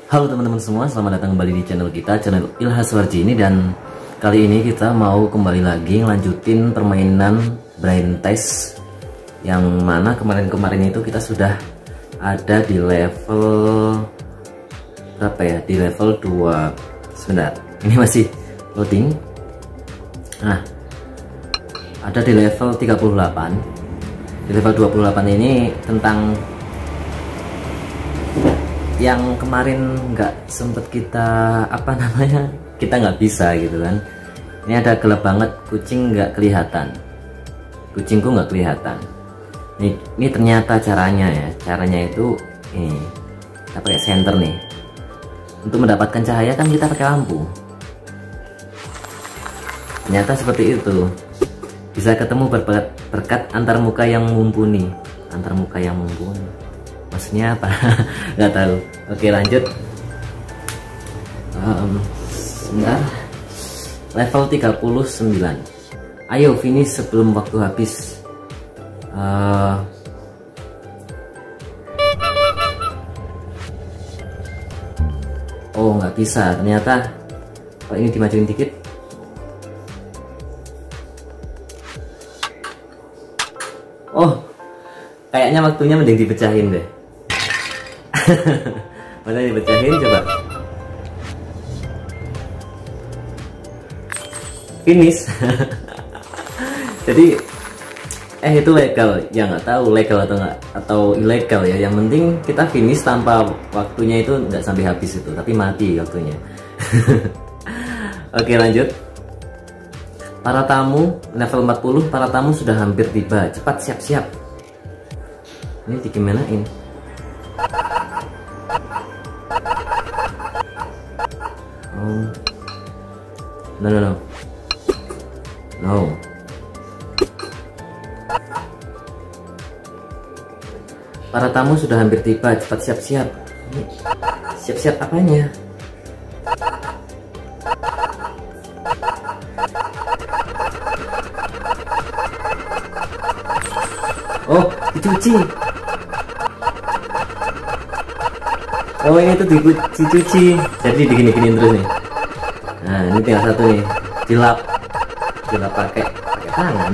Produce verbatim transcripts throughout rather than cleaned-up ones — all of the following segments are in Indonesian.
Halo teman-teman semua, selamat datang kembali di channel kita, channel Ilhas Warji ini. Dan kali ini kita mau kembali lagi ngelanjutin permainan brain test, yang mana kemarin-kemarin itu kita sudah ada di level berapa ya, di level dua. Sebentar, ini masih loading. Nah, ada di level tiga puluh delapan. Di level dua puluh delapan ini tentang yang kemarin nggak sempet kita apa namanya kita nggak bisa gitu kan. Ini ada gelap banget, kucing nggak kelihatan, kucingku nggak kelihatan. Ini, ini ternyata caranya ya, caranya itu ini kita pakai senter nih. Untuk mendapatkan cahaya kan kita pakai lampu. Ternyata seperti itu, bisa ketemu berkat, berkat antar muka yang mumpuni, antar muka yang mumpuni. Maksudnya apa? Nggak tahu. Oke, lanjut. um, Sebentar. Level tiga puluh sembilan. Ayo finish sebelum waktu habis. uh, Oh, nggak bisa ternyata. Kalau ini dimajuin dikit. Oh, kayaknya waktunya mending dipecahin deh. Mana dipecahin coba. Finish. Jadi eh itu legal ya, nggak tahu legal atau nggak atau ilegal ya. Yang penting kita finish tanpa waktunya itu nggak sampai habis itu, tapi mati waktunya. Oke, lanjut. Para tamu level empat puluh, para tamu sudah hampir tiba. Cepat siap-siap. Ini digimanain? Oh. No no no. No. Para tamu sudah hampir tiba, cepat siap-siap. Siap-siap apanya? Oh, dicuci. Oh, ini tuh dicuci. Jadi digini-gini terus nih. Nah, ini tinggal satu nih. Dilap. Dilap pakai pakai tangan.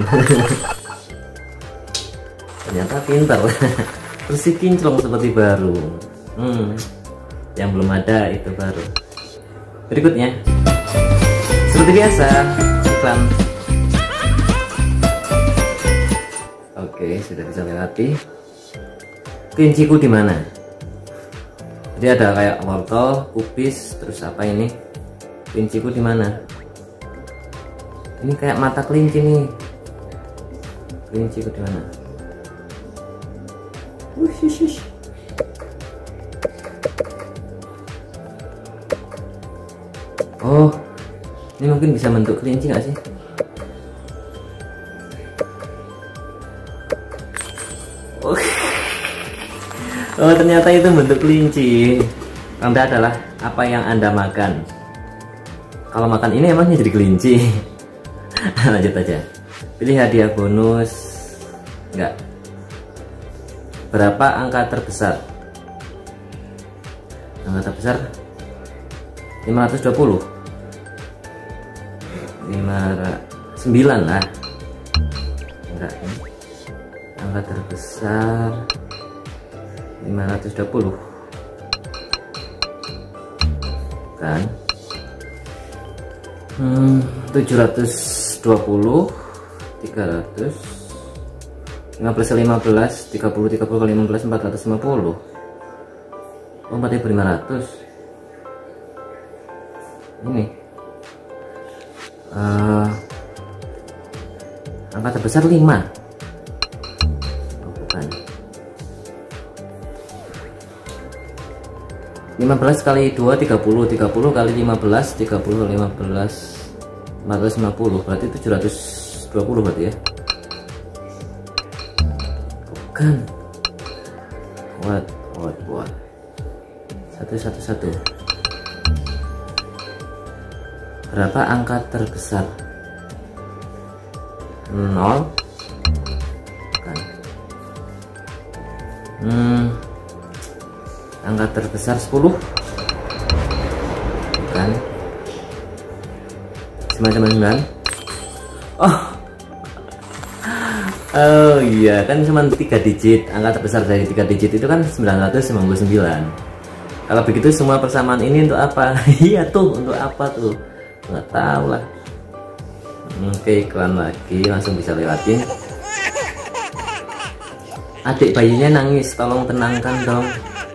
Ternyata pintar. Bersih kinclong seperti baru. Hmm. Yang belum ada itu baru. Berikutnya. Seperti biasa, iklan. Oke, sudah bisa lewati. Kelinciku di mana? Jadi ada kayak wortel, kubis, terus apa ini? Kelinciku di mana? Ini kayak mata kelinci nih. Kelinciku di mana? Wush, oh, ini mungkin bisa bentuk kelinci nggak sih? Oh. Oh, ternyata itu bentuk kelinci. Anda adalah apa yang Anda makan. Kalau makan ini emangnya jadi kelinci. Lanjut aja. Pilih hadiah bonus. Enggak. Berapa angka terbesar? Angka terbesar lima ratus dua puluh. sembilan lah. Enggak. Angka terbesar lima ratus dua puluh kan. hmm, tujuh ratus dua puluh, tiga ratus, lima belas lima belas, tiga puluh, tiga puluh kali lima belas, empat ratus lima puluh. Oh, empat ribu lima ratus. Ini uh, angka terbesar lima. lima belas kali dua, tiga puluh, tiga puluh kali lima belas, tiga puluh kali lima belas, empat ratus lima puluh, berarti tujuh ratus dua puluh berarti ya. Bukan. What, what, what. Satu, satu, satu. Berapa angka terbesar? Nol. Bukan. Hmm. Angka terbesar sepuluh. kan sembilan tambah sembilan. Oh oh iya kan cuma tiga digit, angka terbesar dari tiga digit itu kan sembilan ratus sembilan puluh sembilan. Kalau begitu semua persamaan ini untuk apa? Iya tuh, untuk apa tuh? Nggak tahu lah. Oke, iklan lagi, langsung bisa lewatin. Adik bayinya nangis, tolong tenangkan dong.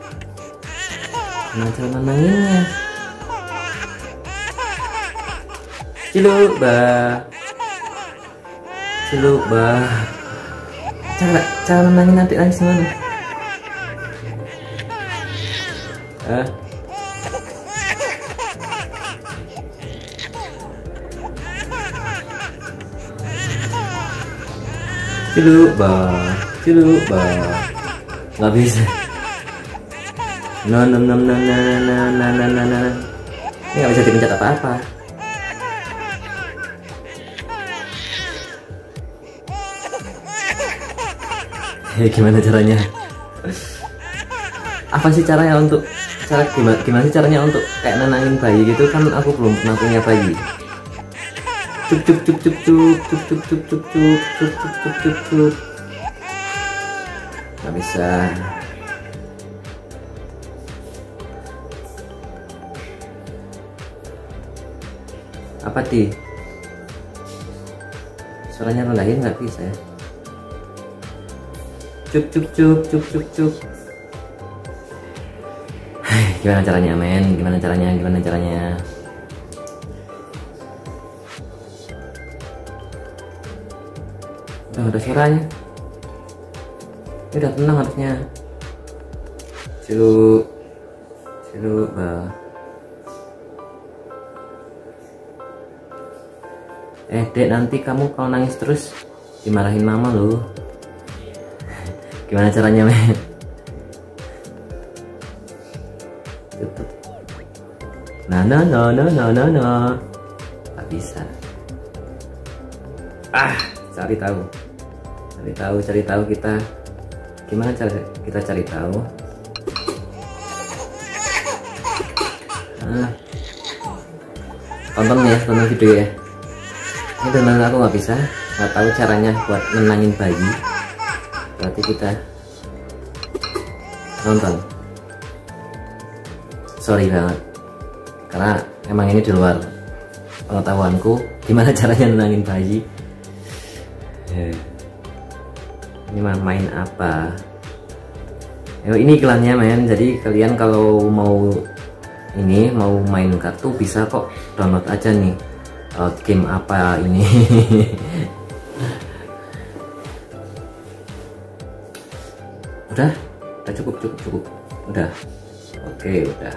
Nah, cara menanginnya. Ciluk bah, ciluk bah. Cara cara menangin adik nangis gimana? Ah. Ciluk bah, ciluk bah. Nggak bisa. No no no no no no no no no no. Ini nggak bisa dipencet apa-apa. Ya gimana caranya? Apa sih caranya untuk cara gimana, gimana sih caranya untuk kayak nenangin bayi gitu kan? Aku belum pernah punya bayi. Cuk cuk cuk cuk cuk cuk cuk cuk cuk cuk cuk cuk cuk cuk cuk. Nggak bisa. Apa ti? Suaranya rendahin nggak bisa ya? Cuk cuk cuk cuk cuk cuk. Gimana caranya men? Gimana caranya? Gimana caranya? Udah ada suaranya. Ini udah tenang harusnya. Ciluk, ciluk bah. Eh dek, nanti kamu kalau nangis terus dimarahin mama loh. Gimana caranya men? Tutup. Nah no no no no no no. Tak bisa. Ah, cari tahu. Cari tahu, cari tahu kita. Gimana cara kita cari tahu? Ah. Tonton ya, tonton video ya. Ini teman aku nggak bisa, nggak tahu caranya buat menangin bayi. Berarti kita nonton. Sorry banget, karena emang ini di luar pengetahuanku. Gimana caranya nenangin bayi? Ini main apa? Yo, ini iklannya men. Jadi kalian kalau mau ini mau main kartu bisa kok, download aja nih. Uh, game apa ini? Udah, udah cukup cukup cukup. Udah. Oke, udah.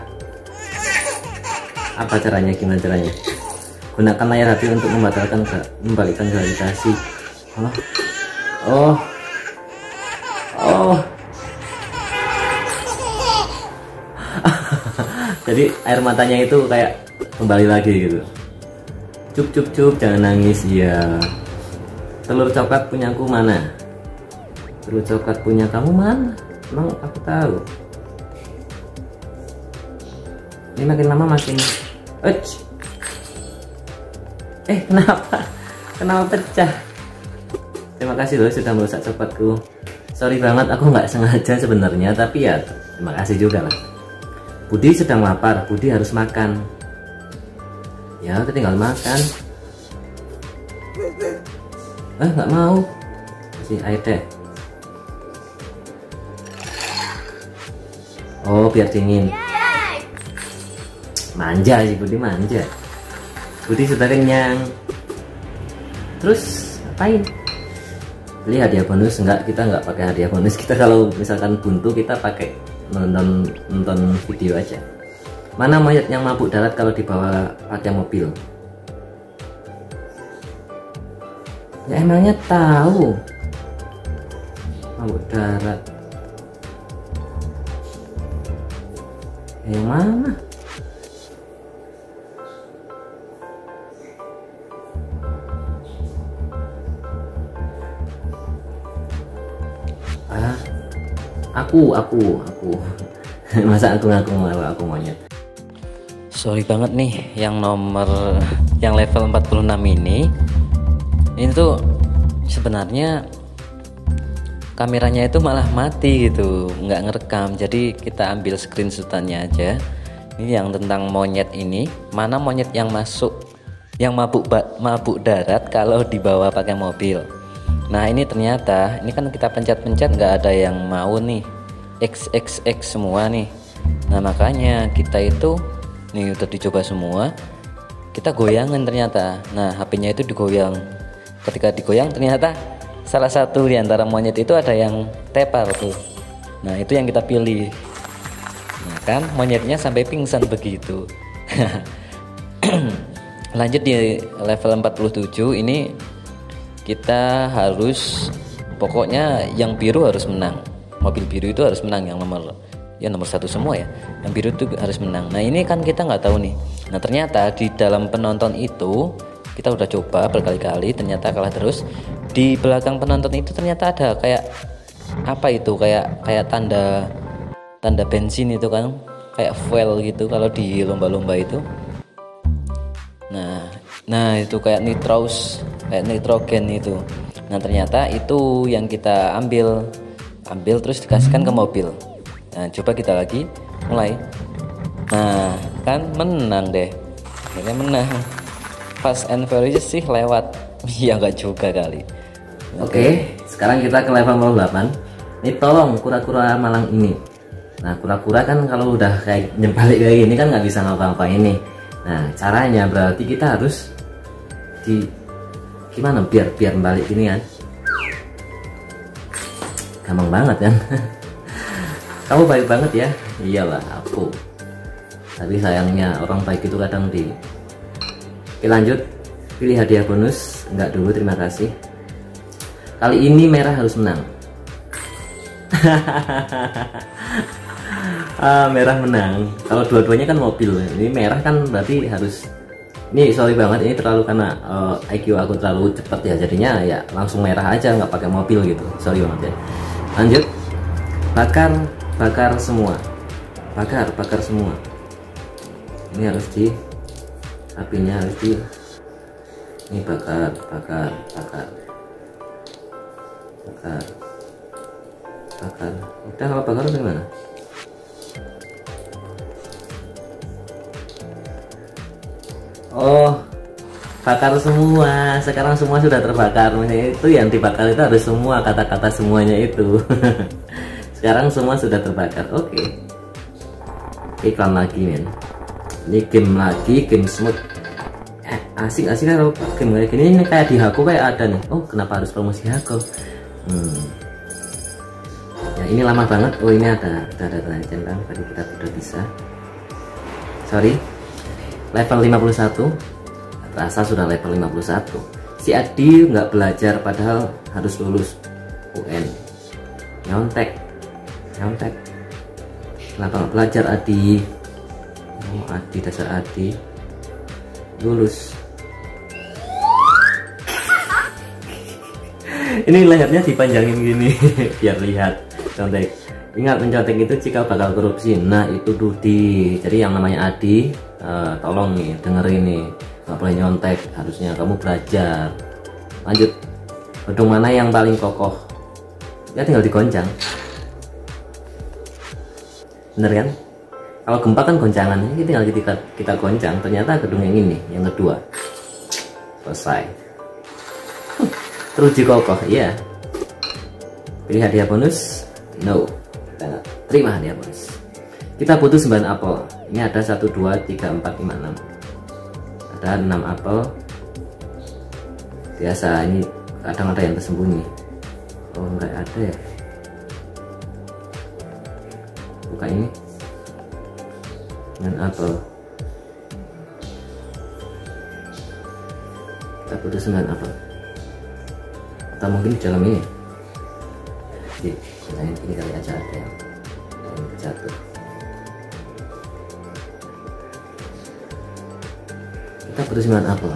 Apa caranya? Gimana caranya? Gunakan layar H P untuk membatalkan membalikkan gravitasi. Oh. Oh. Oh. Jadi air matanya itu kayak kembali lagi gitu. Cup cup cup, jangan nangis ya. Telur coklat punyaku mana? Telur coklat punya kamu mana? Emang aku tahu. Ini makin lama makin. Uch. Eh kenapa? Kenapa pecah? Terima kasih loh sudah merusak coklatku. Sorry banget, aku nggak sengaja sebenarnya, tapi ya terima kasih juga lah. Budi sedang lapar, Budi harus makan. Ya udah tinggal makan. Eh nggak mau. Kasih air deh. Oh biar dingin. Manja sih Budi, manja. Budi sudah kenyang. Terus ngapain? Beli hadiah bonus? Enggak, kita nggak pakai hadiah bonus. Kita kalau misalkan buntu kita pakai nonton nonton video aja. Mana mayat yang mabuk darat kalau dibawa pakai mobil? Ya emangnya tahu mabuk darat. Yang mana? Ah, aku, aku, aku. Masa aku ngaku ngaku aku monyet. sorry banget nih yang nomor yang level empat puluh enam ini ini tuh sebenarnya kameranya itu malah mati gitu, nggak ngerekam. Jadi kita ambil screenshotannya aja. Ini yang tentang monyet ini, mana monyet yang masuk yang mabuk mabuk darat kalau dibawa pakai mobil. Nah ini ternyata ini kan kita pencet-pencet nggak ada yang mau nih, X X X semua nih. Nah makanya kita itu nih udah dicoba semua, kita goyangin ternyata. Nah H P-nya itu digoyang. Ketika digoyang ternyata salah satu di antara monyet itu ada yang tepar tuh. Nah itu yang kita pilih. Nah kan monyetnya sampai pingsan begitu. Lanjut di level empat puluh tujuh ini kita harus, pokoknya yang biru harus menang. Mobil biru itu harus menang, yang nomor ya nomor satu semua ya. Yang biru itu harus menang. Nah ini kan kita nggak tahu nih. Nah ternyata di dalam penonton itu kita udah coba berkali-kali, ternyata kalah terus. Di belakang penonton itu ternyata ada kayak apa itu, kayak kayak tanda tanda bensin itu kan, kayak fuel gitu kalau di lomba-lomba itu. Nah, nah itu kayak nitros, kayak nitrogen itu. Nah ternyata itu yang kita ambil, ambil terus dikasihkan ke mobil. Nah coba kita lagi mulai. Nah kan menang deh, akhirnya menang. Fast and Furious sih lewat, ya nggak juga kali. Oke, sekarang kita ke level nol delapan. Ini tolong kura-kura Malang ini. Nah kura-kura kan kalau udah kayak nyembalik kayak gini kan nggak bisa ngapa-ngapain ini. Nah caranya berarti kita harus di gimana biar biar balik gini kan. Gampang banget kan. Kamu baik banget ya. Iyalah aku. Tapi sayangnya orang baik itu kadang di. Oke lanjut, pilih hadiah bonus. Enggak dulu, terima kasih. Kali ini merah harus menang. Ah, merah menang. Kalau dua-duanya kan mobil, ini merah kan berarti harus. Ini sorry banget, ini terlalu karena uh, I Q aku terlalu cepat ya, jadinya ya langsung merah aja, nggak pakai mobil gitu. Sorry banget ya. Lanjut, bakar, bakar semua, bakar, bakar semua. Ini harus di apinya harus di. Ini bakar, bakar, bakar, bakar, bakar. Udah kalau bakar gimana? Oh, bakar semua. Sekarang semua sudah terbakar. Itu yang dibakar itu harus semua, kata-kata semuanya itu. Sekarang semua sudah terbakar. Oke. Okay. Iklan lagi men. Ini game lagi, game smooth. Eh, asik-asik kan kalau game kayak gini. Ini kayak di Hako kayak ada nih. Oh, kenapa harus promosi Hako? Hmm. Ya ini lama banget. Oh ini ada, ada ada centang. Tadi kita udah bisa. Sorry. Level lima puluh satu, rasa sudah level lima puluh satu. Si Adi nggak belajar padahal harus lulus U N. Nyontek, nyontek. Kenapa nggak belajar Adi? Oh Adi, dasar Adi. Lulus. Ini lehernya dipanjangin gini biar lihat. Contek. Ingat mencontek itu jika bakal korupsi. Nah itu Dudi. Jadi yang namanya Adi. Uh, tolong nih dengerin nih, nggak boleh nyontek, harusnya kamu belajar. Lanjut, gedung mana yang paling kokoh? Ya tinggal digoncang, bener kan? Kalau gempa kan goncangan, ini tinggal kita kita goncang. Ternyata gedung yang ini, yang kedua, selesai. Teruji kokoh, iya. Pilih hadiah bonus? No, kita nggak terima hadiah bonus. Kita butuh sembilan apel. Ini ada satu, dua, tiga, empat, lima, enam. Ada enam apel. Biasa ini kadang ada yang tersembunyi. Oh enggak ada ya. Buka ini. Dengan apel. Kita butuh sembilan apel. Atau mungkin di dalam ini. Jadi, ini kali aja ada yang jatuh. Kita butuh sembilan apel.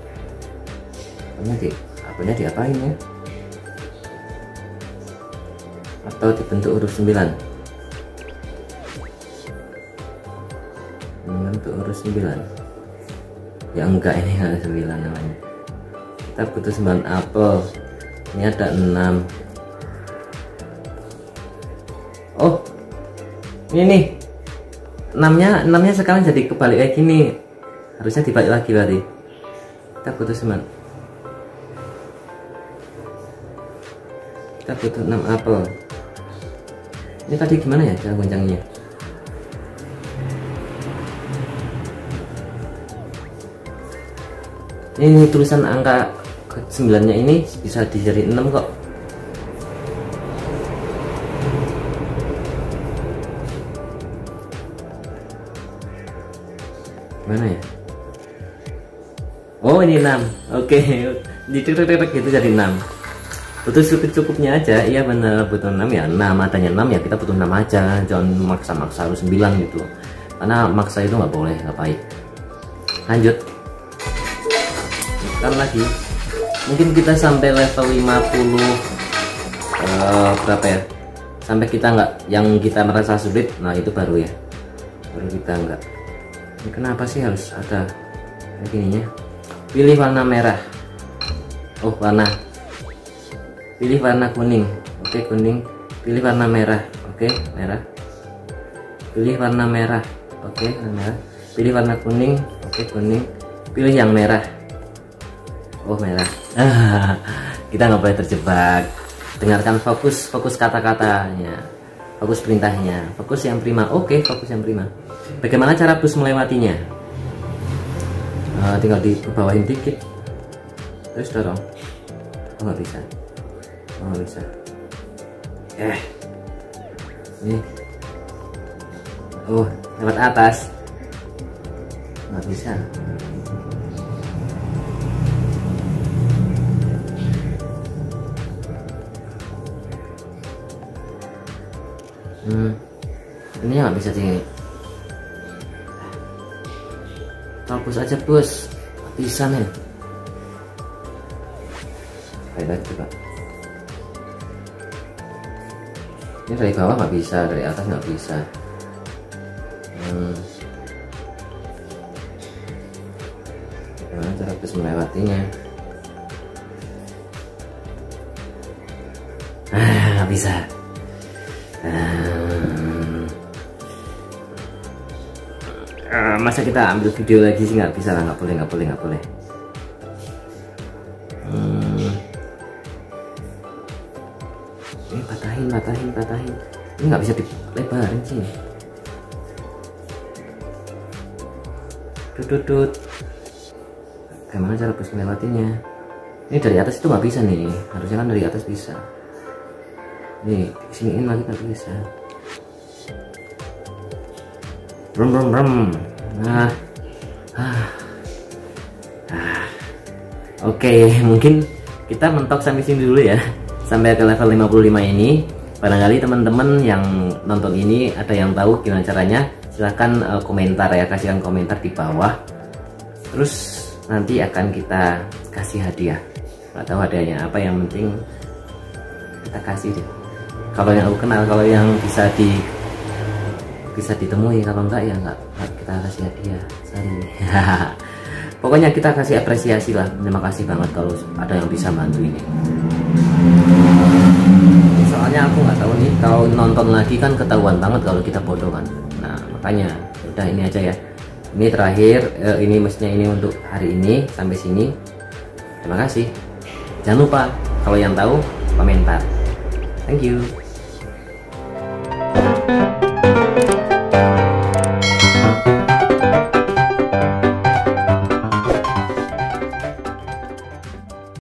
Apelnya di, apelnya diapain ya? atau dibentuk huruf sembilan? Bentuk huruf sembilan ya enggak, ini nggak sembilan namanya. Kita butuh sembilan apel, ini ada enam. Oh ini nih enamnya enamnya sekarang jadi kebalik kayak gini, harusnya dibalik lagi berarti. Kita butuh sembilan, kita butuh enam apel. Ini tadi gimana ya cara goncangnya? Ini tulisan angka sembilan nya ini bisa dijadi enam kok. Mana ya? Oh ini enam. Oke, dicetak-cetak gitu jadi enam. Butuh cukup-cukupnya aja. Iya bener, butuh enam ya enam, adanya enam ya kita butuh enam aja. Jangan maksa-maksa harus sembilan gitu. Karena maksa itu nggak boleh, nggak baik. Lanjut. Kan lagi. Mungkin kita sampai level lima puluh uh, berapa ya? Sampai kita nggak yang kita merasa sulit, nah itu baru ya. Baru kita nggak. Ini kenapa sih harus ada kayak gininya? Pilih warna merah. Oh warna. Pilih warna kuning. Oke kuning. Pilih warna merah. Oke merah. Pilih warna merah. Oke warna merah. Pilih warna kuning. Oke kuning. Pilih yang merah. Oh merah. Kita nggak boleh terjebak. Dengarkan fokus fokus kata-katanya, fokus perintahnya, fokus yang prima. Oke fokus yang prima. Bagaimana cara bus melewatinya? Uh, tinggal di bawahin dikit, terus dorong. Oh nggak bisa. Oh nggak bisa. Eh, ini. Oh lewat atas. Nggak bisa. Hmm, ini nggak bisa sih. Bus aja bus, bisa nih. Kayak coba. Ini dari bawah nggak bisa, dari atas nggak bisa. Hmm. Gimana cara bus melewatinya? Ah, nggak bisa. Hmm. Uh, masa kita ambil video lagi sih? Nggak bisa lah, nggak boleh, nggak boleh, nggak boleh. Hmm. Ini patahin, patahin, patahin. Ini nggak bisa dilebarin sih. Tutut. Gimana cara bus melewatinya? Ini dari atas itu nggak bisa nih. Harusnya kan dari atas bisa. Nih, siniin lagi nggak bisa. Brum brum brum. Nah, ah, ah. Oke, okay, mungkin kita mentok sampai sini dulu ya, sampai ke level lima puluh lima ini. Barangkali teman-teman yang nonton ini ada yang tahu gimana caranya, silahkan uh, komentar ya, kasihkan komentar di bawah. Terus nanti akan kita kasih hadiah. Nggak tahu hadiahnya apa, yang penting kita kasih deh. Kalau yang aku kenal, kalau yang bisa di bisa ditemui, kalau enggak ya enggak, enggak kita kasih hadiah. Sorry. Pokoknya kita kasih apresiasi lah. Terima kasih banget kalau ada yang bisa bantu ini. Soalnya aku nggak tahu nih, kalau nonton lagi kan ketahuan banget kalau kita bodoh kan. Nah makanya udah ini aja ya. Ini terakhir, eh, ini mestinya ini untuk hari ini sampai sini. Terima kasih. Jangan lupa kalau yang tahu komentar. Thank you.